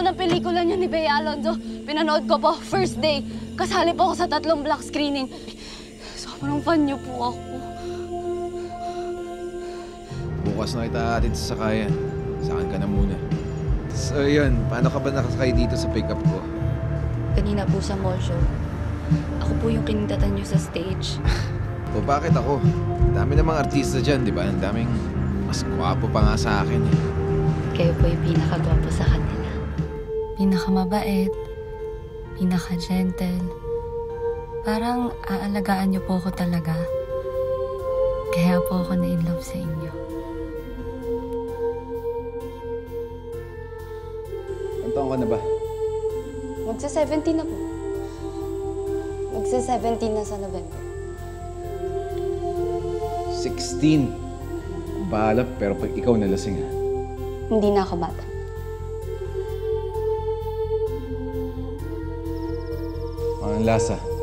ng pelikula niya ni Bea Alonzo. Pinanood ko po, first day. Kasali po ako sa 3 black screening. Sobrang fan niyo po ako. Bukas na kita atin sa sakayan. Saan ka na muna. So yun, paano ka ba nakasakay dito sa pick-up ko? Kanina po sa mall show. Ako po yung kinindatan niyo sa stage. O bakit ako? Dami namang artista dyan, di ba? Ang daming mas gwapo pa nga sa akin. Kayo po yung pinakagwapo sa kanila. Pinakamabait. Pinaka-gentle. Parang aalagaan niyo po ako talaga. Kaya po ako na-inlove sa inyo. Ang taong ka na ba? Magsa-17 na po. Magsa-17 na sa November. 16. Bahala, pero pag ikaw nalasing ha. Hindi na ako bata. Ang lasa.